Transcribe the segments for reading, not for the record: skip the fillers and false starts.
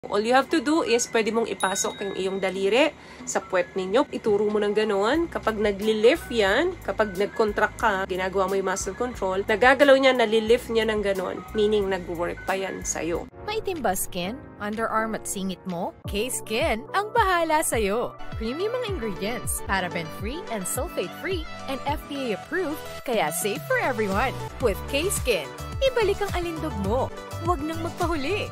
All you have to do is pwede mong ipasok yung iyong daliri sa puwet ninyo. Ituro mo ng gano'n. Kapag nagli-lift yan, kapag nag-contract ka, ginagawa mo yung muscle control, nagagalaw niya, nalilift niya ng gano'n. Meaning, nag-work pa yan sa'yo. Maitim ba skin? Underarm at singit mo? K-Skin ang bahala sa'yo. Premium ang ingredients, paraben-free and sulfate-free, and FDA-approved, kaya safe for everyone. With K-Skin, ibalik ang alindog mo. Huwag nang magpahuli.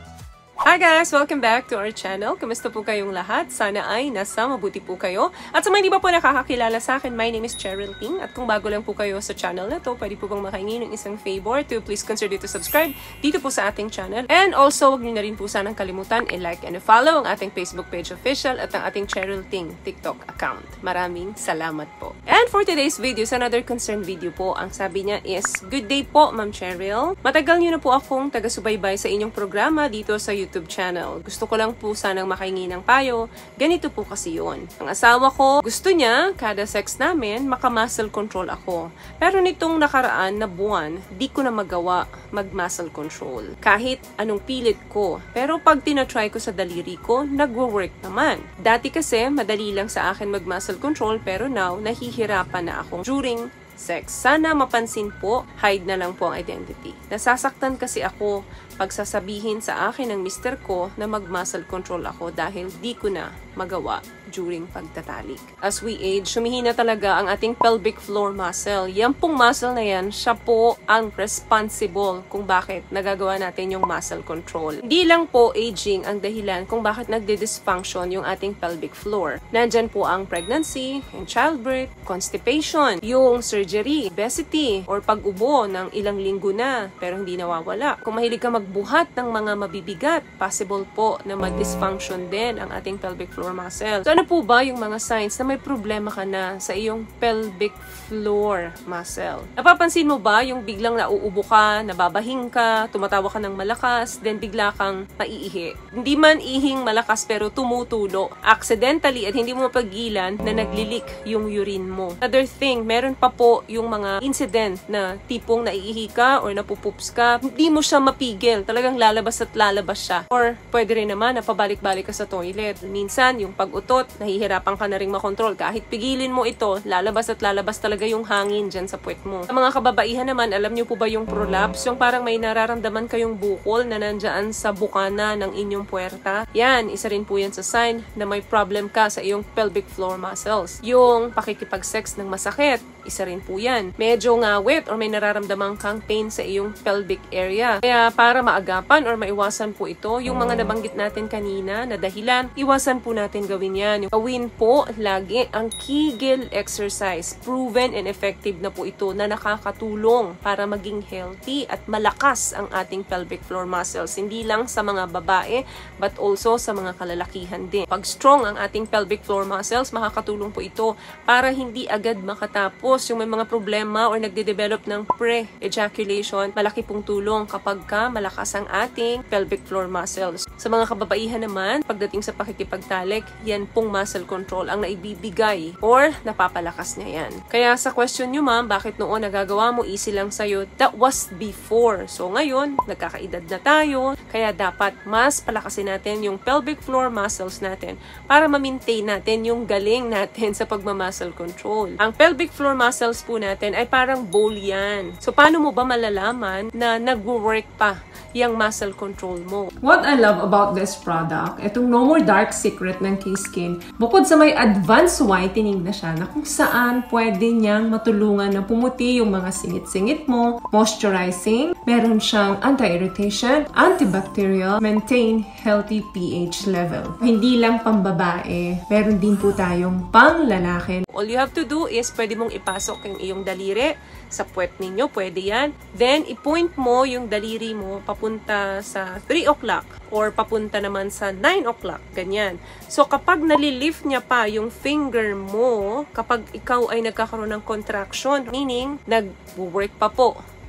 Hi guys! Welcome back to our channel. Kamusta po kayong lahat? Sana ay nasa mabuti po kayo. At sa mga hindi pa po nakakakilala sa akin, my name is Cheryl Ting. At kung bago lang po kayo sa channel na to, pwede po bang makahingi ng isang favor to please consider to subscribe dito po sa ating channel. And also, huwag niyo na rin po sanang kalimutan i-like and follow ang ating Facebook page official at ang ating Cheryl Ting TikTok account. Maraming salamat po. And for today's video, another concern video po. Ang sabi niya is, good day po, Ma'am Cheryl. Matagal niyo na po akong taga-subaybay sa inyong programa dito sa YouTube channel. Gusto ko lang po sanang makahingi ng payo. Ganito po kasi yun. Ang asawa ko, gusto niya, kada sex namin, maka-muscle control ako. Pero nitong nakaraan na buwan, di ko na magawa mag-muscle control. Kahit anong pilit ko. Pero pag tinatry ko sa daliri ko, nagwo-work naman. Dati kasi, madali lang sa akin mag-muscle control, pero now, nahihirapan na ako during sex. Sana mapansin po, hide na lang po ang identity. Nasasaktan kasi ako pag sasabihin sa akin ng mister ko na mag-muscle control ako dahil di ko na magawa during pagtatalik. As we age, sumihina talaga ang ating pelvic floor muscle. Yan pong muscle na yan, siya po ang responsible kung bakit nagagawa natin yung muscle control. Hindi lang po aging ang dahilan kung bakit nagde-dysfunction yung ating pelvic floor. Nandyan po ang pregnancy, and childbirth, constipation, yung surgery, obesity, or pag-ubo ng ilang linggo na pero hindi nawawala. Kung mahilig ka magbuhat ng mga mabibigat, possible po na mag-dysfunction din ang ating pelvic floor muscle. So ano po ba yung mga signs na may problema ka na sa iyong pelvic floor muscle? Napapansin mo ba yung biglang nauubo ka, nababahing ka, tumatawa ka ng malakas, then bigla kang maiihi? Hindi man ihing malakas pero tumutulo. Accidentally at hindi mo mapagilan na naglilik yung urine mo. Another thing, meron pa po yung mga incident na tipong naiihi ka or napupoops ka, hindi mo siya mapigil. Talagang lalabas at lalabas siya. Or pwede rin naman na pabalik-balik ka sa toilet. Minsan, yung pag-utot, nahihirapan ka na rin makontrol. Kahit pigilin mo ito, lalabas at lalabas talaga yung hangin dyan sa puwet mo. Sa mga kababaihan naman, alam niyo po ba yung prolapse? Yung parang may nararamdaman kayong bukol na nandyan sa bukana ng inyong puwerta. Yan, isa rin po yan sa sign na may problem ka sa iyong pelvic floor muscles. Yung pakikipag-sex ng masakit, isa rin po yan. Medyo ngawit or may nararamdaman kang pain sa iyong pelvic area. Kaya para maagapan or maiwasan po ito, yung mga nabanggit natin kanina na dahilan, iwasan po natin gawin yan. Gawin po lagi ang Kegel exercise. Proven and effective na po ito na nakakatulong para maging healthy at malakas ang ating pelvic floor muscles. Hindi lang sa mga babae, but also sa mga kalalakihan din. Pag strong ang ating pelvic floor muscles, makakatulong po ito para hindi agad makatapos yung may mga problema or nagde-develop ng pre-ejaculation. Malaki pong tulong kapag malakas ang ating pelvic floor muscles. Sa mga kababaihan naman, pagdating sa pakikipagtalik, yan pong muscle control ang naibibigay or napapalakas niya yan. Kaya sa question nyo, ma'am, bakit noon nagagawa mo, easy lang sa'yo, that was before. So ngayon, nagkakaedad na tayo, kaya dapat mas palakasin natin yung pelvic floor muscles natin para ma-maintain natin yung galing natin sa pagmamuscle control. Ang pelvic floor muscles po natin ay parang bowl yan. So paano mo ba malalaman na nag-work pa yung muscle control mo? What I love about this product, itong No More Dark Secret ng K-Skin, bukod sa may advanced whitening na siya na kung saan pwede niyang matulungan na pumuti yung mga singit-singit mo, moisturizing, meron siyang anti-irritation, antibacterial, maintain healthy pH level. Hindi lang pambabae, meron din po tayong pang lalaki. All you have to do is pwede mong ipasok yung iyong daliri sa puwet ninyo, pwede yan. Then, i-point mo yung daliri mo papunta sa 3 o'clock or papunta naman sa 9 o'clock, ganyan. So, kapag nalilift niya pa yung finger mo, kapag ikaw ay nagkakaroon ng contraction, meaning, nag-work pa po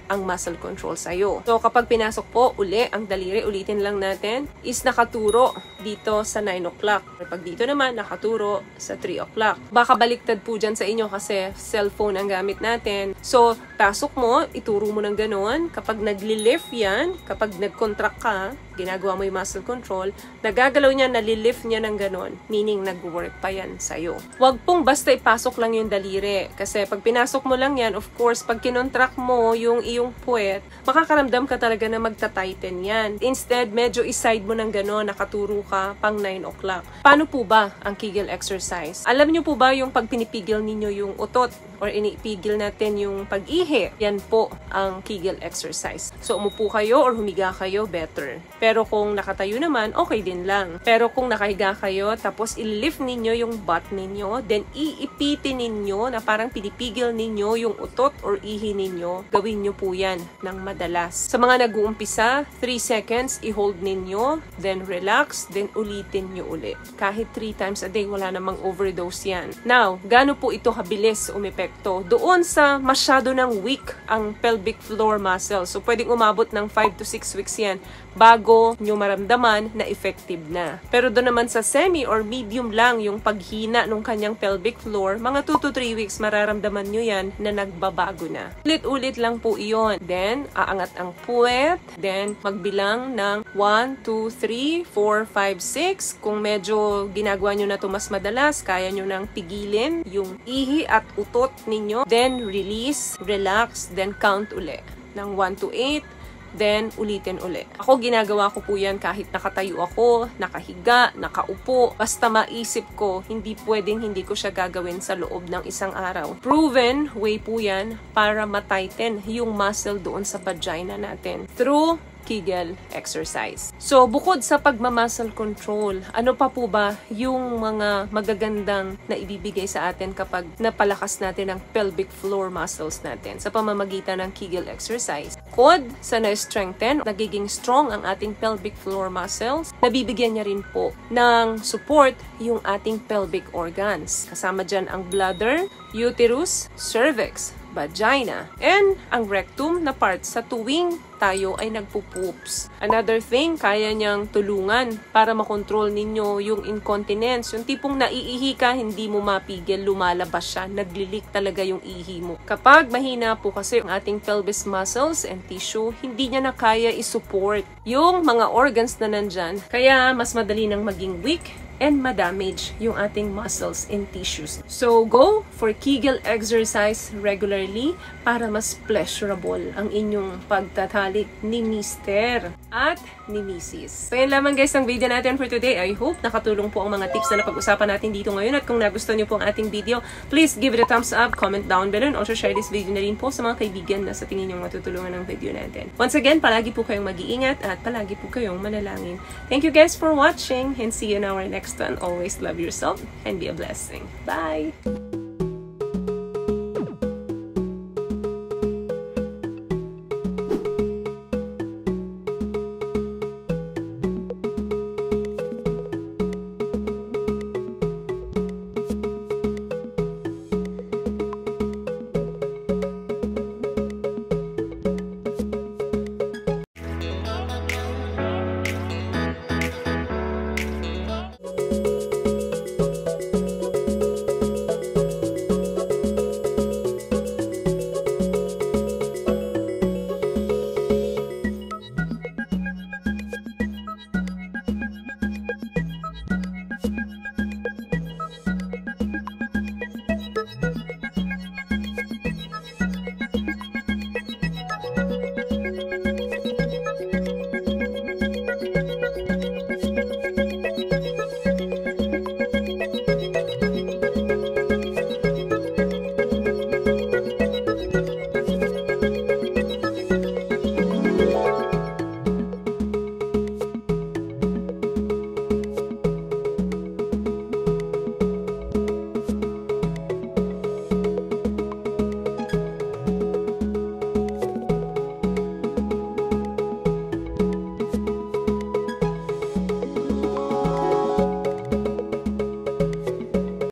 ang muscle control sa'yo. So, kapag pinasok po uli ang daliri, ulitin lang natin, is nakaturo dito sa 9 o'clock. Pag dito naman, nakaturo sa 3 o'clock. Baka baliktad po dyan sa inyo kasi cellphone ang gamit natin. So, pasok mo, ituro mo ng ganon. Kapag nagli-lift yan, kapag nag-contract ka, ginagawa mo yung muscle control, nagagalaw niya, nalilift niya ng ganon. Meaning, nag-work pa yan sa'yo. Huwag pong basta ipasok lang yung daliri. Kasi pag pinasok mo lang yan, of course, pag kinontract mo yung iyong puwet, makakaramdam ka talaga na magta-tighten yan. Instead, medyo iside mo ng ganon, nakaturo ka pang 9 o'clock. Paano po ba ang Kegel exercise? Alam niyo po ba yung pag pinipigil ninyo yung utot or inipigil natin yung pag-ihi? Yan po ang Kegel exercise. So, umupo kayo or humiga kayo, better. Pero kung nakatayo naman, okay din lang. Pero kung nakahiga kayo, tapos i-lift ninyo yung butt ninyo, then iipitin ninyo na parang pinipigil ninyo yung utot or ihi ninyo, gawin nyo po yan ng madalas. Sa mga nag-uumpisa, 3 seconds, i-hold ninyo, then relax, then ulitin nyo uli. Kahit 3 times a day, wala namang overdose yan. Now, gaano po ito kabilis umepekto? Doon sa masyado ng weak ang pelvic floor muscle. So, pwedeng umabot ng 5 to 6 weeks yan bago nyo maramdaman na effective na. Pero doon naman sa semi or medium lang yung paghina ng kanyang pelvic floor, mga 2 to 3 weeks mararamdaman nyo yan na nagbabago na. Ulit-ulit lang po iyon. Then, aangat ang puwet. Then, magbilang ng 1, 2, 3, 4, 5, 6. Kung medyo ginagawa nyo na ito mas madalas, kaya nyo nang pigilin yung ihi at utot ninyo. Then, release, relax, then count uli. Ng 1 to 8. Then, ulitin uli. Ako, ginagawa ko po yan kahit nakatayo ako, nakahiga, nakaupo. Basta maisip ko, hindi pwedeng hindi ko siya gagawin sa loob ng isang araw. Proven way po yan para matighten yung muscle doon sa vagina natin. Through Kegel exercise. So, bukod sa pagmamuscle control, ano pa po ba yung mga magagandang na ibibigay sa atin kapag napalakas natin ang pelvic floor muscles natin sa pamamagitan ng Kegel exercise? Bukod sa na-strengthen, nagiging strong ang ating pelvic floor muscles, nabibigyan niya rin po ng support yung ating pelvic organs. Kasama dyan ang bladder, uterus, cervix, vagina, and ang rectum na part sa tuwing tayo ay nagpo-poops. Another thing, kaya niyang tulungan para makontrol ninyo yung incontinence. Yung tipong naiihi ka, hindi mo mapigil, lumalabas siya, naglilik talaga yung ihi mo. Kapag mahina po kasi ang ating pelvis muscles and tissue, hindi niya na kaya isupport yung mga organs na nandyan. Kaya mas madali nang maging weak and ma-damage yung ating muscles and tissues. So, go for Kegel exercise regularly para mas pleasurable ang inyong pagtatalik ni Mr. at ni Mrs. So, yan lamang guys ang video natin for today. I hope nakatulong po ang mga tips na napag-usapan natin dito ngayon. At kung nagustuhan niyo po ang ating video, please give it a thumbs up, comment down below, and also share this video na rin po sa mga kaibigan na sa tingin niyong matutulungan ng video natin. Once again, palagi po kayong mag-iingat at palagi po kayong manalangin. Thank you guys for watching and see you in our next one. Always love yourself and be a blessing. Bye!